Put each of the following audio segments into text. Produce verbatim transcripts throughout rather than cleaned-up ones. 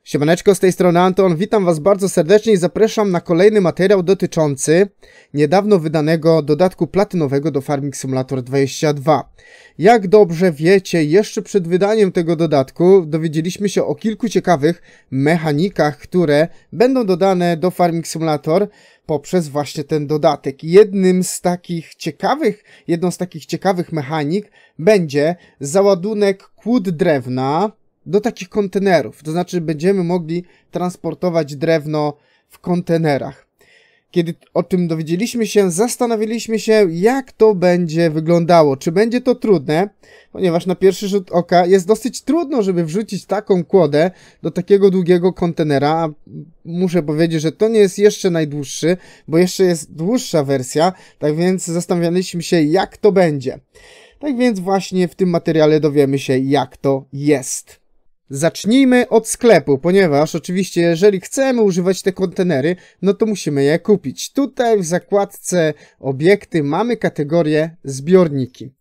Siemaneczko, z tej strony Anton, witam was bardzo serdecznie i zapraszam na kolejny materiał dotyczący niedawno wydanego dodatku platynowego do Farming Simulator dwadzieścia dwa. Jak dobrze wiecie, jeszcze przed wydaniem tego dodatku dowiedzieliśmy się o kilku ciekawych mechanikach, które będą dodane do Farming Simulator poprzez właśnie ten dodatek. Jednym z takich ciekawych, jedną z takich ciekawych mechanik będzie załadunek kłód drewna do takich kontenerów, to znaczy będziemy mogli transportować drewno w kontenerach. Kiedy o tym dowiedzieliśmy się, zastanowiliśmy się, jak to będzie wyglądało. Czy będzie to trudne, ponieważ na pierwszy rzut oka jest dosyć trudno, żeby wrzucić taką kłodę do takiego długiego kontenera. A muszę powiedzieć, że to nie jest jeszcze najdłuższy, bo jeszcze jest dłuższa wersja, tak więc zastanawialiśmy się, jak to będzie. Tak więc właśnie w tym materiale dowiemy się, jak to jest. Zacznijmy od sklepu, ponieważ oczywiście jeżeli chcemy używać te kontenery, no to musimy je kupić. Tutaj w zakładce obiekty mamy kategorię zbiorniki.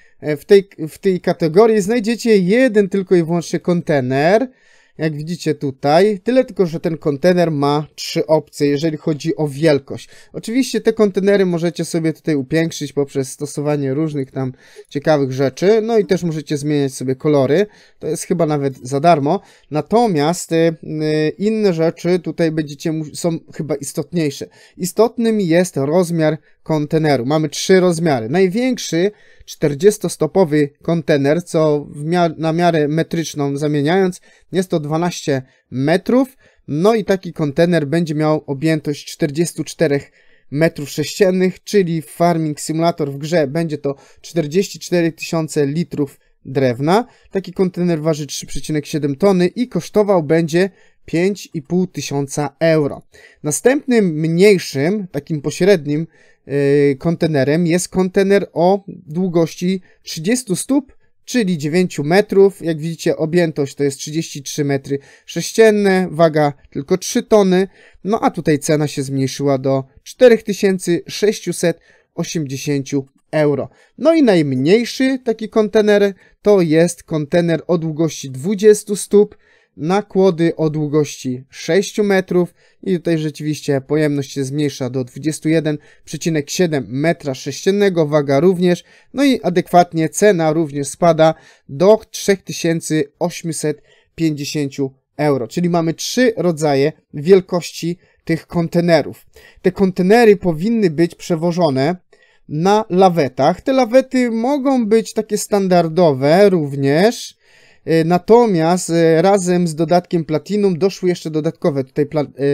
W tej, w tej kategorii znajdziecie jeden tylko i wyłącznie kontener. Jak widzicie tutaj, tyle tylko, że ten kontener ma trzy opcje, jeżeli chodzi o wielkość. Oczywiście te kontenery możecie sobie tutaj upiększyć poprzez stosowanie różnych tam ciekawych rzeczy, no i też możecie zmieniać sobie kolory, to jest chyba nawet za darmo. Natomiast y, y, inne rzeczy tutaj będziecie, są chyba istotniejsze. Istotnym jest rozmiar konteneru. Mamy trzy rozmiary. Największy czterdziestostopowy kontener, co w miar na miarę metryczną zamieniając, jest to dwanaście metrów. No i taki kontener będzie miał objętość czterdzieści cztery metrów sześciennych, czyli w Farming Simulator w grze będzie to czterdzieści cztery tysiące litrów drewna. Taki kontener waży trzy przecinek siedem tony i kosztował będzie pięć i pół tysiąca euro. Następnym mniejszym, takim pośrednim yy, kontenerem jest kontener o długości trzydzieści stóp, czyli dziewięć metrów. Jak widzicie, objętość to jest trzydzieści trzy metry sześcienne, waga tylko trzy tony. No a tutaj cena się zmniejszyła do cztery tysiące sześćset osiemdziesiąt euro. No i najmniejszy taki kontener to jest kontener o długości dwadzieścia stóp, nakłody o długości sześć metrów i tutaj rzeczywiście pojemność się zmniejsza do dwudziestu jeden przecinek siedem metra sześciennego, waga również, no i adekwatnie cena również spada do trzy tysiące osiemset pięćdziesiąt euro, czyli mamy trzy rodzaje wielkości tych kontenerów. Te kontenery powinny być przewożone na lawetach. Te lawety mogą być takie standardowe również. Natomiast razem z dodatkiem Platinum doszły jeszcze dodatkowe tutaj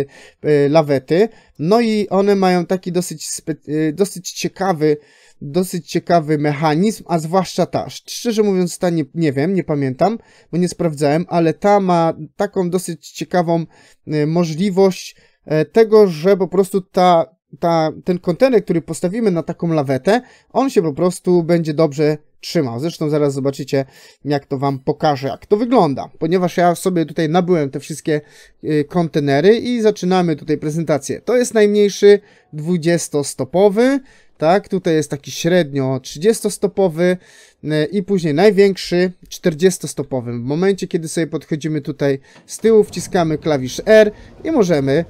lawety. No i one mają taki dosyć, dosyć ciekawy, dosyć ciekawy mechanizm, a zwłaszcza ta. Szczerze mówiąc, ta nie, nie wiem, nie pamiętam, bo nie sprawdzałem, ale ta ma taką dosyć ciekawą możliwość tego, że po prostu ta, ta, ten kontener, który postawimy na taką lawetę, on się po prostu będzie dobrze trzymał. Zresztą zaraz zobaczycie, jak to wam pokażę, jak to wygląda. Ponieważ ja sobie tutaj nabyłem te wszystkie y, kontenery i zaczynamy tutaj prezentację. To jest najmniejszy dwudziestostopowy, tak, tutaj jest taki średnio trzydziestostopowy y, i później największy czterdziestostopowy. W momencie, kiedy sobie podchodzimy tutaj z tyłu, wciskamy klawisz R i możemy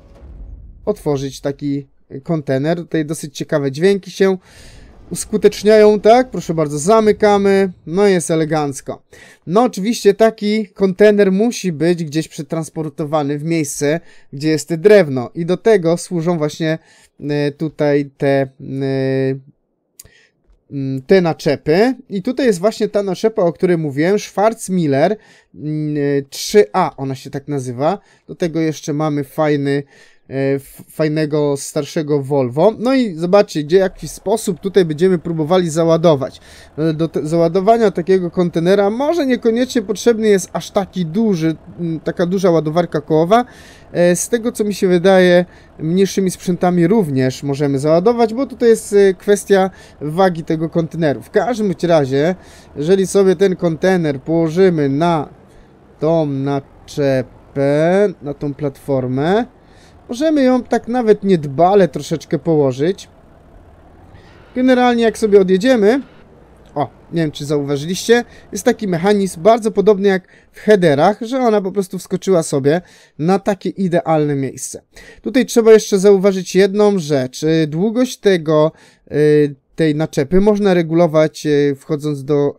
otworzyć taki kontener. Tutaj dosyć ciekawe dźwięki się uskuteczniają, tak? Proszę bardzo, zamykamy, no jest elegancko. No oczywiście taki kontener musi być gdzieś przetransportowany w miejsce, gdzie jest drewno i do tego służą właśnie y, tutaj te, y, te naczepy i tutaj jest właśnie ta naczepa, o której mówiłem, Schwarzmiller y, trzy A, ona się tak nazywa. Do tego jeszcze mamy fajny fajnego, starszego Volvo. No i zobaczcie, gdzie w jaki sposób tutaj będziemy próbowali załadować. Do załadowania takiego kontenera może niekoniecznie potrzebny jest aż taki duży, taka duża ładowarka kołowa. Z tego, co mi się wydaje, mniejszymi sprzętami również możemy załadować, bo tutaj jest kwestia wagi tego konteneru. W każdym razie, jeżeli sobie ten kontener położymy na tą naczepę, na tą platformę, możemy ją tak nawet niedbale troszeczkę położyć. Generalnie jak sobie odjedziemy, o, Nie wiem, czy zauważyliście. Jest taki mechanizm bardzo podobny jak w headerach, że ona po prostu wskoczyła sobie na takie idealne miejsce. Tutaj trzeba jeszcze zauważyć jedną rzecz. Długość tego, tej naczepy można regulować wchodząc do,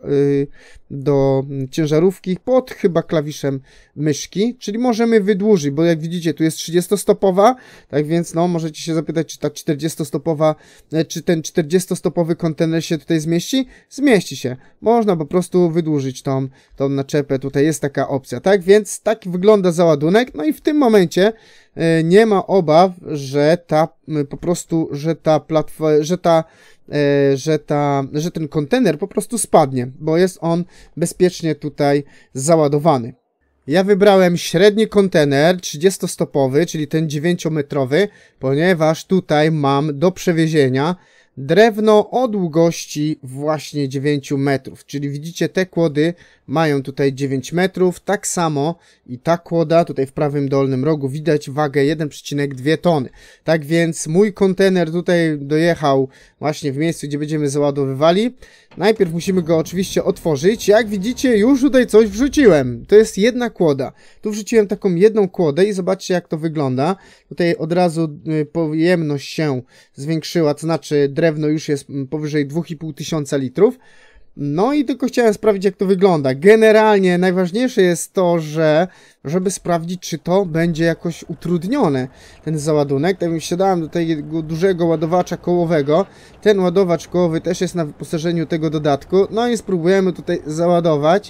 do ciężarówki pod chyba klawiszem myszki, czyli możemy wydłużyć, bo jak widzicie tu jest trzydziestostopowa, tak więc no możecie się zapytać, czy ta czterdziestostopowa, czy ten czterdziestostopowy kontener się tutaj zmieści? Zmieści się. Można po prostu wydłużyć tą, tą naczepę, tutaj jest taka opcja, tak więc tak wygląda załadunek, no i w tym momencie nie ma obaw, że ta po prostu, że ta platforma, że ta Że, ta, że ten kontener po prostu spadnie, bo jest on bezpiecznie tutaj załadowany. Ja wybrałem średni kontener trzydziestostopowy, czyli ten dziewięciometrowy, ponieważ tutaj mam do przewiezienia drewno o długości właśnie dziewięć metrów, czyli widzicie, te kłody mają tutaj dziewięć metrów, tak samo i ta kłoda, tutaj w prawym dolnym rogu widać wagę jeden przecinek dwa tony. Tak więc mój kontener tutaj dojechał właśnie w miejscu, gdzie będziemy załadowywali. Najpierw musimy go oczywiście otworzyć. Jak widzicie, już tutaj coś wrzuciłem. To jest jedna kłoda. Tu wrzuciłem taką jedną kłodę i zobaczcie, jak to wygląda. Tutaj od razu pojemność się zwiększyła, to znaczy drewno już jest powyżej dwa i pół tysiąca litrów. No i tylko chciałem sprawdzić, jak to wygląda. Generalnie najważniejsze jest to, że żeby sprawdzić, czy to będzie jakoś utrudnione, ten załadunek. Tak więc wsiadałem do tego dużego ładowacza kołowego. Ten ładowacz kołowy też jest na wyposażeniu tego dodatku. No i spróbujemy tutaj załadować.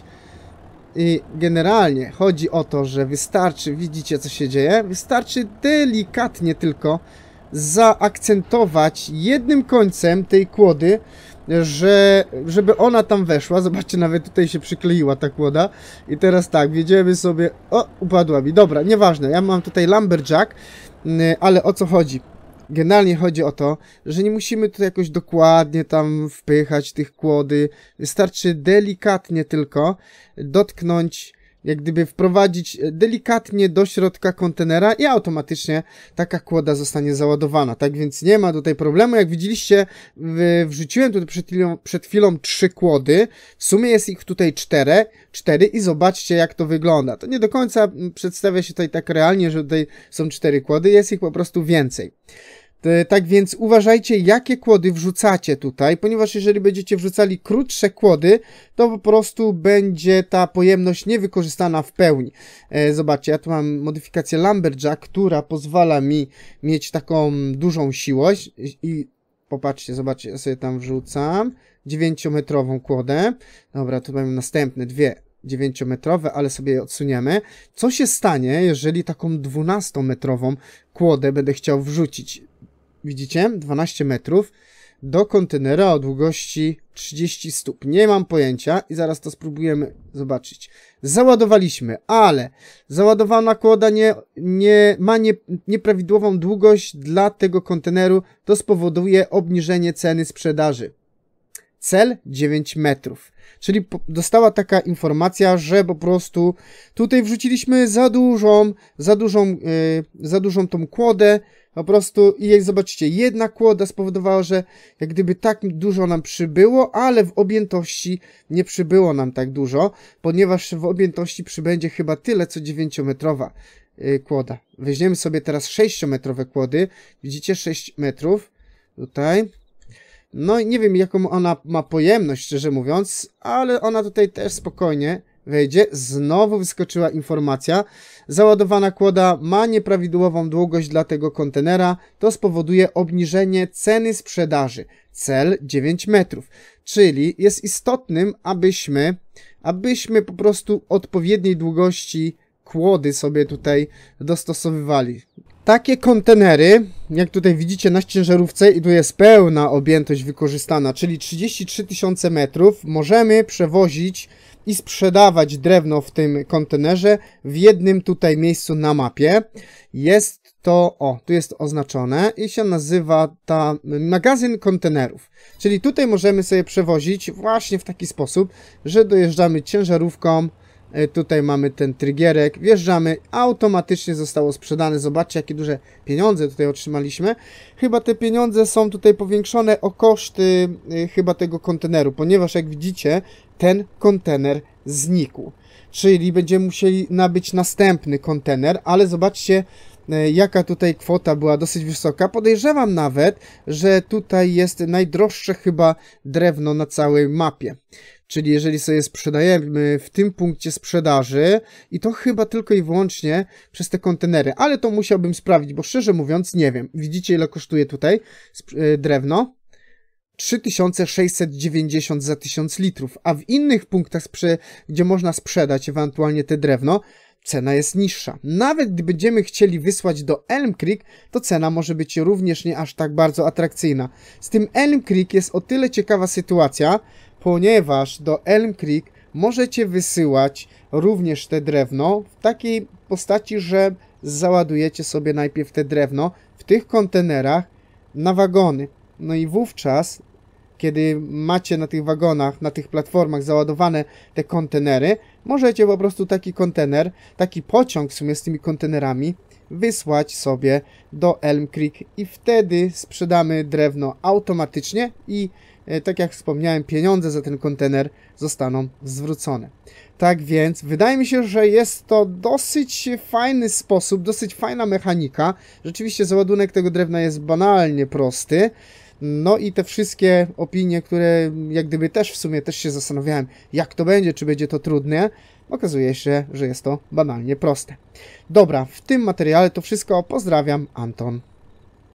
I generalnie chodzi o to, że wystarczy, widzicie, co się dzieje? Wystarczy delikatnie tylko zaakcentować jednym końcem tej kłody, że, żeby ona tam weszła. Zobaczcie, nawet tutaj się przykleiła ta kłoda. I teraz tak, wjedziemy sobie... O, upadła mi. Dobra, nieważne. Ja mam tutaj lumberjack, ale o co chodzi? Generalnie chodzi o to, że nie musimy tutaj jakoś dokładnie tam wpychać tych kłody. Wystarczy delikatnie tylko dotknąć, jak gdyby wprowadzić delikatnie do środka kontenera i automatycznie taka kłoda zostanie załadowana. Tak więc nie ma tutaj problemu. Jak widzieliście, wrzuciłem tutaj przed chwilą, przed chwilą trzy kłody. W sumie jest ich tutaj cztery, cztery i zobaczcie, jak to wygląda. To nie do końca przedstawia się tutaj tak realnie, że tutaj są cztery kłody. Jest ich po prostu więcej. Tak więc uważajcie, jakie kłody wrzucacie tutaj, ponieważ jeżeli będziecie wrzucali krótsze kłody, to po prostu będzie ta pojemność niewykorzystana w pełni. E, zobaczcie, ja tu mam modyfikację Lumberjack, która pozwala mi mieć taką dużą siłość i popatrzcie, zobaczcie, ja sobie tam wrzucam dziewięciometrową kłodę. Dobra, tu mamy następne dwie dziewięciometrowe, ale sobie je odsuniemy. Co się stanie, jeżeli taką dwunastometrową kłodę będę chciał wrzucić? Widzicie? dwanaście metrów do kontenera o długości trzydzieści stóp. Nie mam pojęcia i zaraz to spróbujemy zobaczyć. Załadowaliśmy, ale załadowana kłoda nie, nie ma nie, nieprawidłową długość dla tego konteneru. To spowoduje obniżenie ceny sprzedaży. Cel dziewięć metrów. Czyli dostała taka informacja, że po prostu tutaj wrzuciliśmy za dużą, za dużą, yy, za dużą tą kłodę. Po prostu i jak zobaczycie, jedna kłoda spowodowała, że jak gdyby tak dużo nam przybyło, ale w objętości nie przybyło nam tak dużo, ponieważ w objętości przybędzie chyba tyle, co dziewięciometrowa yy, kłoda. Weźmiemy sobie teraz sześciometrowe kłody. Widzicie, sześć metrów tutaj. No i nie wiem, jaką ona ma pojemność, szczerze mówiąc, ale ona tutaj też spokojnie wejdzie. Znowu wyskoczyła informacja. Załadowana kłoda ma nieprawidłową długość dla tego kontenera. To spowoduje obniżenie ceny sprzedaży. Cel dziewięć metrów. Czyli jest istotnym, abyśmy, abyśmy po prostu odpowiedniej długości kłody sobie tutaj dostosowywali. Takie kontenery, jak tutaj widzicie na ciężarówce, i tu jest pełna objętość wykorzystana, czyli trzydzieści trzy tysiące metrów, możemy przewozić i sprzedawać drewno w tym kontenerze w jednym tutaj miejscu na mapie. Jest to, o, tu jest oznaczone i się nazywa ta magazyn kontenerów. Czyli tutaj możemy sobie przewozić właśnie w taki sposób, że dojeżdżamy ciężarówką Tutaj mamy ten triggerek, wjeżdżamy, automatycznie zostało sprzedane. Zobaczcie, jakie duże pieniądze tutaj otrzymaliśmy. Chyba te pieniądze są tutaj powiększone o koszty chyba tego konteneru, ponieważ jak widzicie, ten kontener znikł. Czyli będziemy musieli nabyć następny kontener, ale zobaczcie, jaka tutaj kwota była dosyć wysoka. Podejrzewam nawet, że tutaj jest najdroższe chyba drewno na całej mapie. Czyli jeżeli sobie sprzedajemy w tym punkcie sprzedaży i to chyba tylko i wyłącznie przez te kontenery, ale to musiałbym sprawdzić, bo szczerze mówiąc nie wiem. Widzicie, ile kosztuje tutaj drewno? trzy tysiące sześćset dziewięćdziesiąt za tysiąc litrów, a w innych punktach, gdzie można sprzedać ewentualnie te drewno, cena jest niższa. Nawet gdy będziemy chcieli wysłać do Elm Creek, to cena może być również nie aż tak bardzo atrakcyjna. Z tym Elm Creek jest o tyle ciekawa sytuacja, ponieważ do Elm Creek możecie wysyłać również te drewno w takiej postaci, że załadujecie sobie najpierw te drewno w tych kontenerach na wagony. No i wówczas, kiedy macie na tych wagonach, na tych platformach załadowane te kontenery, możecie po prostu taki kontener, taki pociąg w sumie z tymi kontenerami wysłać sobie do Elm Creek i wtedy sprzedamy drewno automatycznie i e, tak jak wspomniałem, pieniądze za ten kontener zostaną zwrócone. Tak więc wydaje mi się, że jest to dosyć fajny sposób, dosyć fajna mechanika. Rzeczywiście załadunek tego drewna jest banalnie prosty. No i te wszystkie opinie, które jak gdyby też w sumie też się zastanawiałem, jak to będzie, czy będzie to trudne, okazuje się, że jest to banalnie proste. Dobra, w tym materiale to wszystko. Pozdrawiam, Anton.